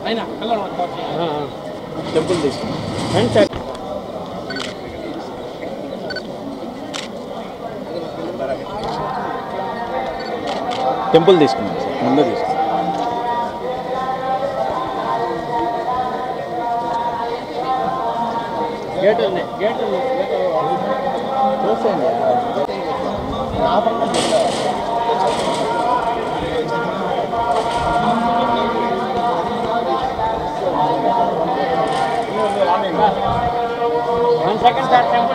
Temple తీసుకున్నాం temple తీసుకున్నాం sir ముందే తీసుకున్నాం గేట్ ఉంది గేట్ చూసేయండి One second, sir. Temple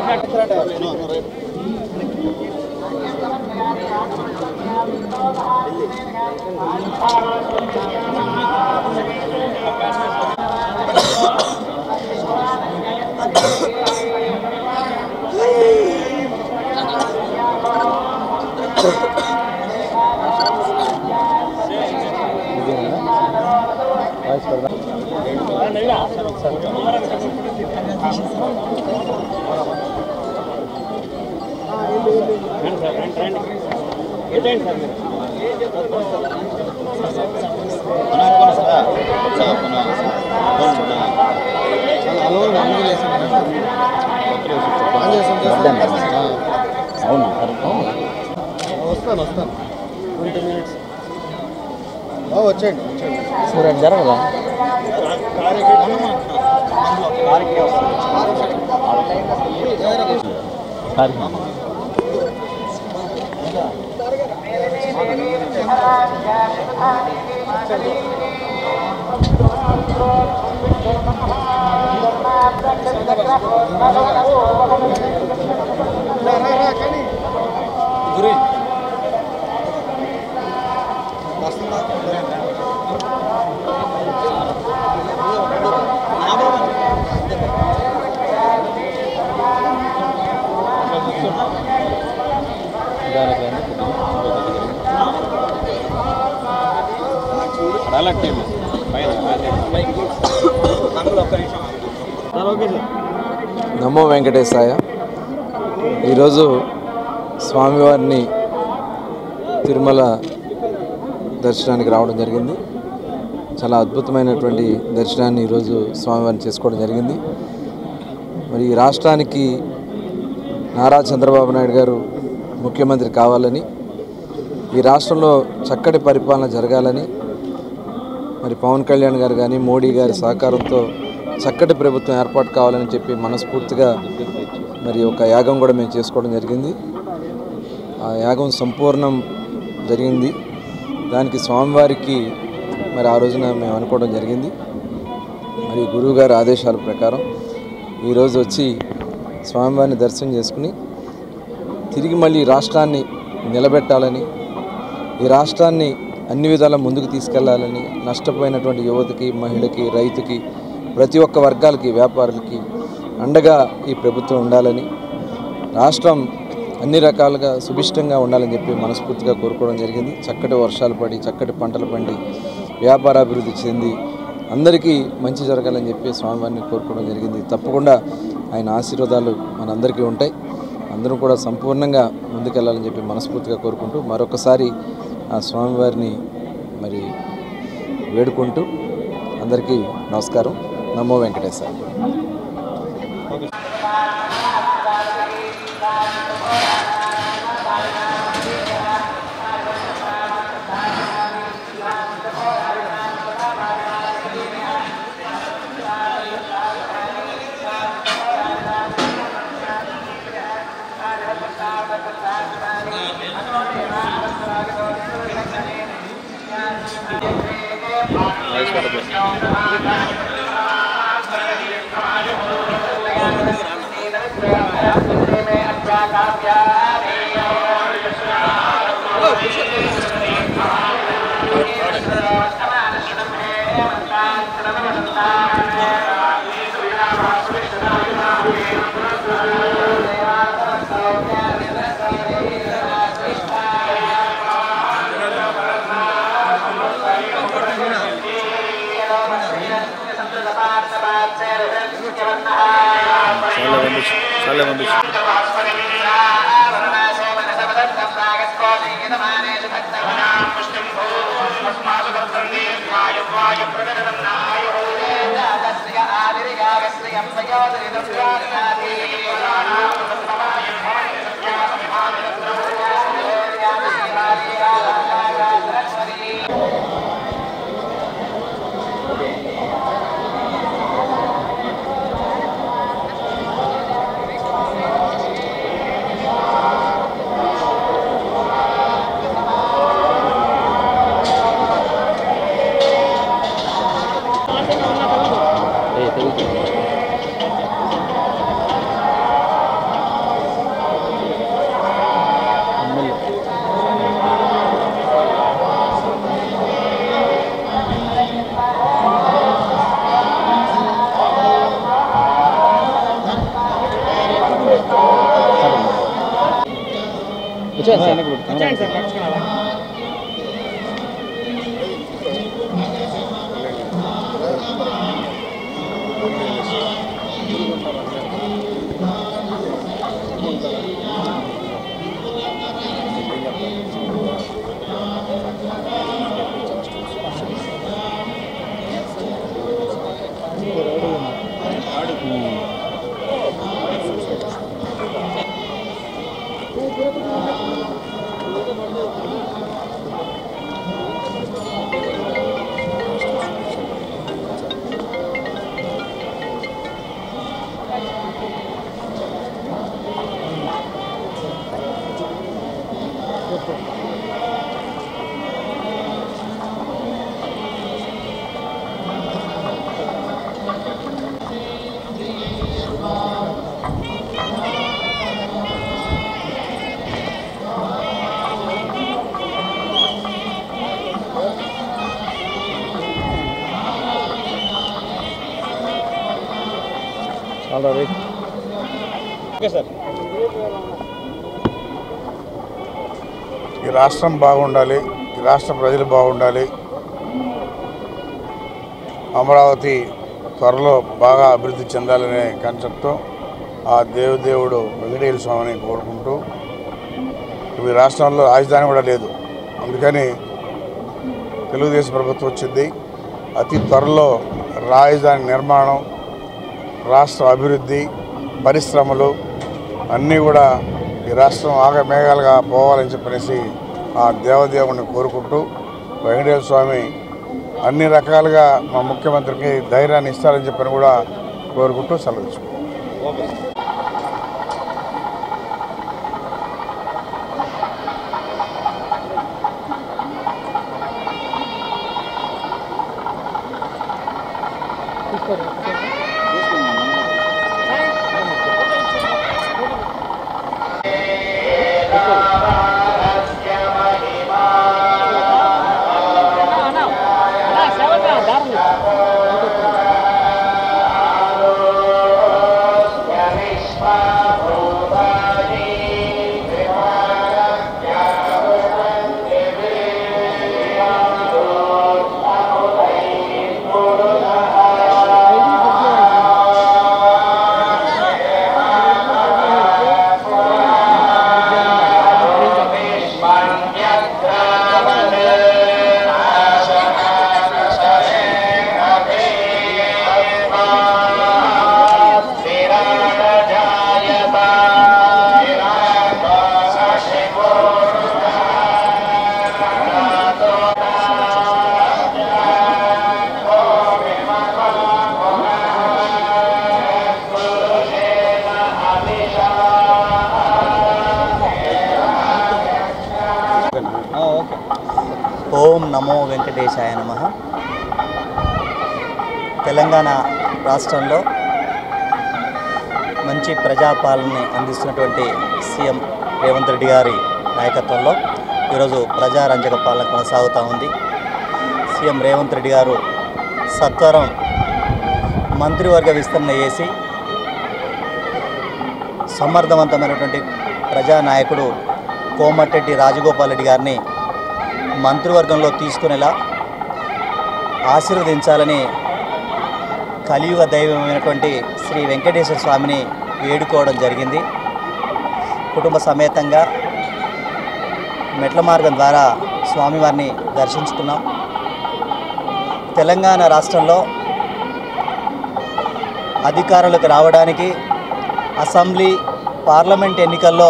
వస్తాను 20 minutes వచ్చేయండి సరే జరగదా గురి నమో వెంకటేశాయ. ఈరోజు స్వామివారిని తిరుమల దర్శనానికి రావడం జరిగింది. చాలా అద్భుతమైనటువంటి దర్శనాన్ని ఈరోజు స్వామివారిని చేసుకోవడం జరిగింది. మరి ఈ రాష్ట్రానికి నారా చంద్రబాబు నాయుడు గారు ముఖ్యమంత్రి కావాలని, ఈ రాష్ట్రంలో చక్కటి పరిపాలన జరగాలని, మరి పవన్ కళ్యాణ్ గారు కానీ మోడీ గారి సహకారంతో చక్కటి ప్రభుత్వం ఏర్పాటు కావాలని చెప్పి మనస్ఫూర్తిగా మరి ఒక యాగం కూడా మేము చేసుకోవడం జరిగింది. ఆ యాగం సంపూర్ణం జరిగింది. దానికి స్వామివారికి మరి ఆ రోజున మేము అనుకోవడం జరిగింది. మరి గురువుగారి ఆదేశాల ప్రకారం ఈరోజు వచ్చి స్వామివారిని దర్శనం చేసుకుని తిరిగి మళ్ళీ రాష్ట్రాన్ని నిలబెట్టాలని, ఈ రాష్ట్రాన్ని అన్ని విధాలా ముందుకు తీసుకెళ్లాలని, నష్టపోయినటువంటి యువతకి, మహిళకి, రైతుకి, ప్రతి ఒక్క వర్గాలకి, వ్యాపారులకి అండగా ఈ ప్రభుత్వం ఉండాలని, రాష్ట్రం అన్ని రకాలుగా సుభిష్టంగా ఉండాలని చెప్పి మనస్ఫూర్తిగా కోరుకోవడం జరిగింది. చక్కటి వర్షాలు పడి, చక్కటి పంటలు పండి, వ్యాపారాభివృద్ధి చెంది అందరికీ మంచి జరగాలని చెప్పి స్వామివారిని కోరుకోవడం జరిగింది. తప్పకుండా ఆయన ఆశీర్వాదాలు మనందరికీ ఉంటాయి. అందరూ కూడా సంపూర్ణంగా ముందుకెళ్లాలని చెప్పి మనస్ఫూర్తిగా కోరుకుంటూ మరొకసారి ఆ స్వామివారిని మరి వేడుకుంటూ అందరికీ నమస్కారం. నమో వెంకటేశ్వర. Saya okay sir. ఈ రాష్ట్రం బాగుండాలి, ఈ రాష్ట్ర ప్రజలు బాగుండాలి, అమరావతి త్వరలో బాగా అభివృద్ధి చెందాలనే కాన్సెప్ట్తో ఆ దేవుడు వెంకటేశ్వర స్వామిని కోరుకుంటూ, ఈ రాష్ట్రంలో రాజధాని కూడా లేదు, అందుకని తెలుగుదేశం ప్రభుత్వం వచ్చింది. అతి త్వరలో రాజధాని నిర్మాణం, రాష్ట్ర అభివృద్ధి, పరిశ్రమలు అన్నీ కూడా ఈ రాష్ట్రం ఆగమేఘాలుగా పోవాలని చెప్పనేసి ఆ దేవదేవుని కోరుకుంటూ, వెంకటేశ్వర స్వామి అన్ని రకాలుగా మా ముఖ్యమంత్రికి ధైర్యాన్ని ఇస్తారని చెప్పని కూడా కోరుకుంటూ సెలవు. ఓం నమో వెంకటేశాయ నమః. తెలంగాణ రాష్ట్రంలో మంచి ప్రజాపాలనని అందిస్తున్నటువంటి సీఎం రేవంత్ రెడ్డి గారి నాయకత్వంలో ఈరోజు ప్రజారంజక పాలన కొనసాగుతూ ఉంది. సీఎం రేవంత్ రెడ్డి గారు సత్వరం మంత్రివర్గ విస్తరణ చేసి సమర్థవంతమైనటువంటి ప్రజానాయకుడు కోమటిరెడ్డి రాజగోపాల్ రెడ్డి గారిని మంత్రివర్గంలో తీసుకునేలా ఆశీర్వదించాలని కలియుగ దైవమైనటువంటి శ్రీ వెంకటేశ్వర స్వామిని వేడుకోవడం జరిగింది. కుటుంబ సమేతంగా మెట్ల మార్గం ద్వారా స్వామివారిని దర్శించుకున్నాం. తెలంగాణ రాష్ట్రంలో అధికారులకు రావడానికి అసెంబ్లీ పార్లమెంట్ ఎన్నికల్లో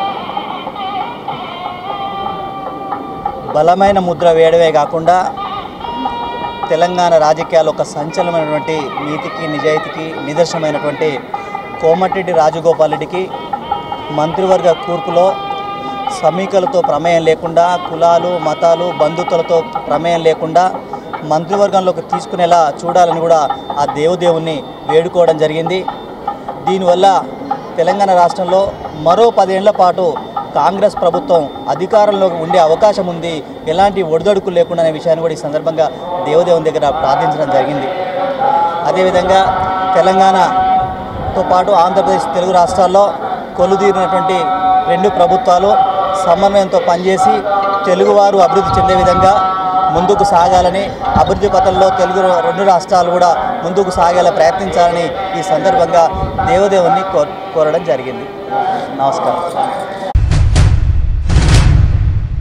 బలమైన ముద్ర వేయడమే కాకుండా తెలంగాణ రాజకీయాలు ఒక సంచలనమైనటువంటి నీతికి నిజాయితీకి నిదర్శనమైనటువంటి కోమటిరెడ్డి రాజగోపాల్ రెడ్డికి మంత్రివర్గ కూర్పులో సమీకలతో ప్రమేయం లేకుండా, కులాలు మతాలు బంధుత్వాలతో ప్రమేయం లేకుండా మంత్రివర్గంలోకి తీసుకునేలా చూడాలని కూడా ఆ దేవుని వేడుకోవడం జరిగింది. దీనివల్ల తెలంగాణ రాష్ట్రంలో మరో 10 ఏళ్ల పాటు కాంగ్రెస్ ప్రభుత్వం అధికారంలో ఉండే అవకాశం ఉంది, ఎలాంటి ఒడిదొడుకులు లేకుండా అనే విషయాన్ని కూడా ఈ సందర్భంగా దేవుని దగ్గర ప్రార్థించడం జరిగింది. అదేవిధంగా తెలంగాణతో పాటు ఆంధ్రప్రదేశ్ తెలుగు రాష్ట్రాల్లో కొలుదీరినటువంటి 2 ప్రభుత్వాలు సమన్వయంతో పనిచేసి తెలుగువారు అభివృద్ధి చెందే విధంగా ముందుకు సాగాలని, అభివృద్ధి పథంలో తెలుగు రెండు రాష్ట్రాలు కూడా ముందుకు సాగేలా ప్రయత్నించాలని ఈ సందర్భంగా దేవదేవుని కోరడం జరిగింది. నమస్కారం.